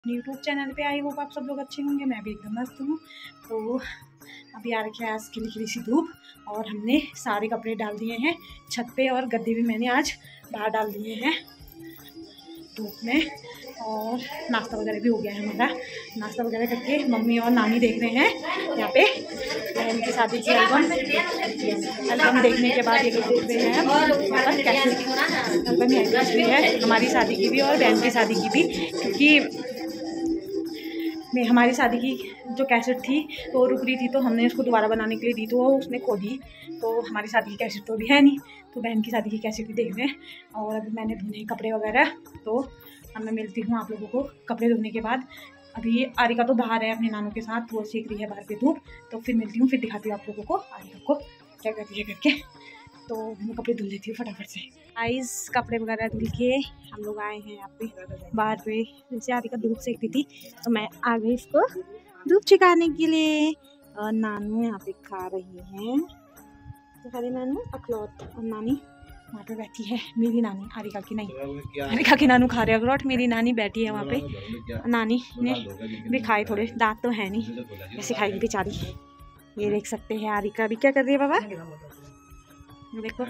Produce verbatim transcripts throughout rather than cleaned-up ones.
YouTube channel पे I hope आप सब लोग अच्छे होंगे। मैं भी एकदम मस्त हूँ। तो अभी आ रखी है आज खिली खिली सी धूप और हमने सारे कपड़े डाल दिए हैं छत पे और गद्दे भी मैंने आज बाहर डाल दिए हैं धूप में। और नाश्ता वगैरह भी हो गया है हमारा। नाश्ता वगैरह करके मम्मी और नानी देख रहे हैं यहाँ पे बहन की शादी की एल्बम एल्बम देखने के बाद ये लोग देख रहे हैं मतलब कैसे एल्बम एल्बम भी है हमारी शादी की भी और बहन की शादी की भी, क्योंकि मैं हमारी शादी की जो कैसेट थी तो वो रुक रही थी तो हमने उसको दोबारा बनाने के लिए दी तो वो उसने खो दी। तो हमारी शादी की कैसेट तो भी है नहीं, तो बहन की शादी की कैसेट भी देख रहे हैं। और अभी मैंने धुने कपड़े वगैरह, तो अब मैं मिलती हूँ आप लोगों को कपड़े धोने के बाद। अभी आरिका तो बाहर है अपने नानों के साथ, वो सीख रही है बाहर पे धूप। तो फिर मिलती हूँ, फिर दिखाती हूँ आप लोगों को आरिका को क्या कर रही है करके। तो मैं कपड़े धुल लेती हूँ फटाफट से। आइस कपड़े वगैरह धुल के हम लोग आए हैं यहाँ पे बाहर पे। जैसे आरिका धूप सेकती थी तो मैं आ गई इसको धूप छिकाने के लिए। और नानू यहाँ पे खा रही हैं तो खा रही नानू अखरोट, और नानी वहाँ पे बैठी है मेरी नानी, आरिका की नहीं। आरिका की नानू खा रहे अखरोट, मेरी नानी बैठी है वहाँ पे। नानी ने भी खाए थोड़े, दांत तो है नहीं, ऐसे खाएगी बेचारी। ये देख सकते हैं आरिका भी क्या कर रही है बाबा, देखो।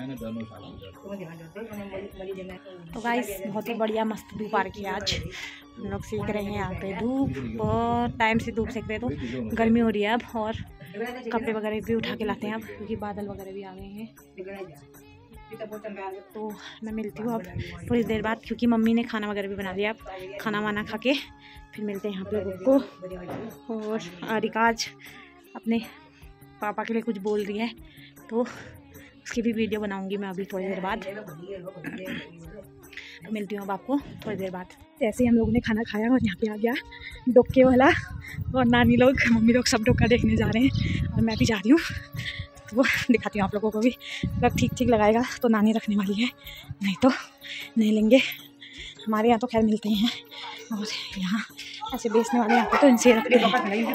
तो गाइस बहुत ही बढ़िया मस्त धूप आ रही है आज। हम लोग सेक रहे हैं यहाँ पे धूप, बहुत टाइम से धूप सेक रहे हैं तो गर्मी हो रही है अब। और कपड़े वगैरह भी उठा के लाते हैं अब, क्योंकि बादल वगैरह भी आ गए हैं। तो मैं मिलती हूँ अब थोड़ी देर बाद, क्योंकि मम्मी ने खाना वगैरह भी बना लिया। अब खाना वाना खा के फिर मिलते हैं यहाँ पे लोगों को। और आरिका आज अपने पापा के लिए कुछ बोल रही है तो उसकी भी वीडियो बनाऊंगी मैं अभी थोड़ी देर बाद। तो मिलती हूँ अब आपको थोड़ी देर बाद। जैसे ही हम लोगों ने खाना खाया और यहाँ पे आ गया डोके वाला, और नानी लोग मम्मी लोग सब डोका देखने जा रहे हैं और मैं भी जा रही हूँ। तो वो दिखाती हूँ आप लोगों को भी। अगर ठीक ठीक लगाएगा तो नानी रखने वाली है, नहीं तो नहीं लेंगे। हमारे यहाँ तो खैर मिलते हैं, और यहाँ ऐसे बेचने वाले यहाँ पे तो इनसे रखते हैं।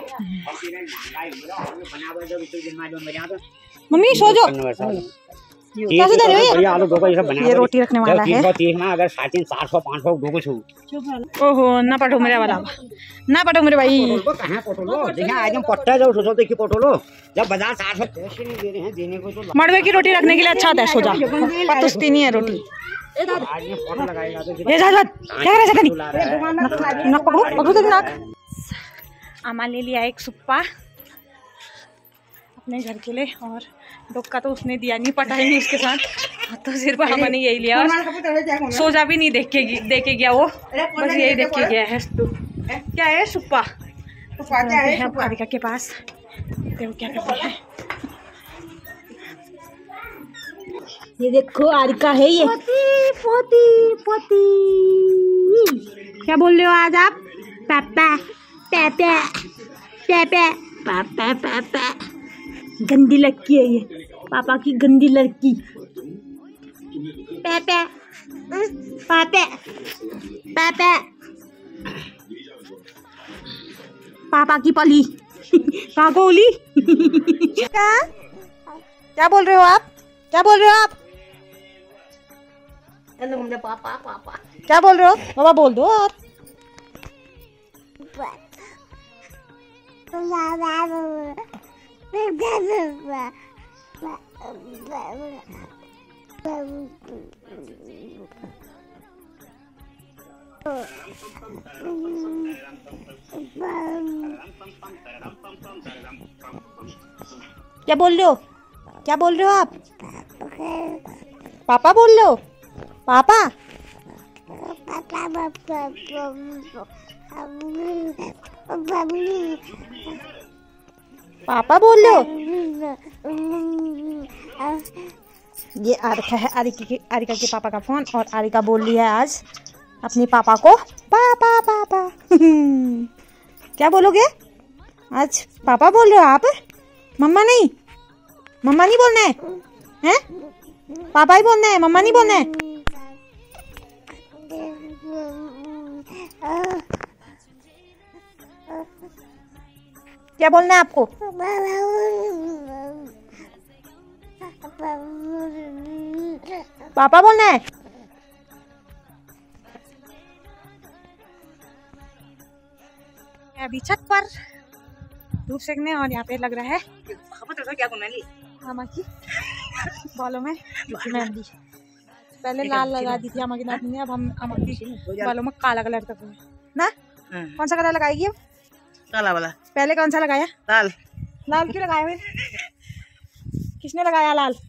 मम्मी सो जाओ, क्या सुधर रही है? ये रोटी रखने वाला है। अगर साढ़े चार सौ पाँच सौ डोको छू। ओहो ना पटो मेरे वाला, ना पटो मेरे भाई। कहाँ पटोलो? देखिए आज हम पट्टा जाओ सोचो देखिए पटोलो। जब बाजार चार सौ पैसे नहीं दे रहे हैं देने को तो मड़वे की रोटी रखने के लिए अच्छा होता है। सो जा, पतुस्ती नहीं है रोटी। ये जा क्या कर रहे हैं? नक पकड़ो पकड़ो तेरी नाक। अम्मा ले लिया एक सुप्पा अपने घर के लिए, और डोका तो उसने दिया नहीं, पटा ही नहीं उसके साथ। तो सिर्फ अम्मा ने यही लिया और सोजा भी नहीं देख के देखे गया वो, बस यही देख के गया है। तो क्या है सुप्पा? आरिका के पास देखो क्या करती है। ये देखो आरिका है ये पोती पोती पोती। क्या बोल रहे हो आज आप? पापा पापा पापा पापा पापा। गंदी लड़की है ये, पापा की गंदी लड़की। पापा पापा पापा पापा की पली पागोली। क्या क्या बोल रहे हो आप? क्या बोल रहे हो आप? पापा पापा क्या बोल रहे हो? बाबा बोल दो आप। क्या बोल रहे हो? क्या बोल रहे हो आप? पापा बोल रहे हो? पापा पापा बोल रहे हो? ये आ रखा है आरिका के आरिका के पापा का फोन, और आरिका बोल रही है आज अपने पापा को पापा पापा। क्या बोलोगे आज? पापा बोल रहे हो आप? मम्मा नहीं, मम्मा नहीं बोलना है, हैं? पापा ही बोलना है, मम्मा नहीं बोलना है। क्या बोलना है आपको? पापा बोलना है। अभी छत पर धूप सेकने और यहाँ पे लग रहा है क्या मेहंदी मामा की बालों में मेहंदी। पहले लाल लगा दी थी अम्मा की नानी ने, अब हम अम्मा की बालों में काला कलर कर रहे हैं ना। कौन सा कलर लगाएगी अब? काला वाला। पहले कौन सा लगाया? लाल। लाल क्यों लगाया फिर? किसने लगाया लाल?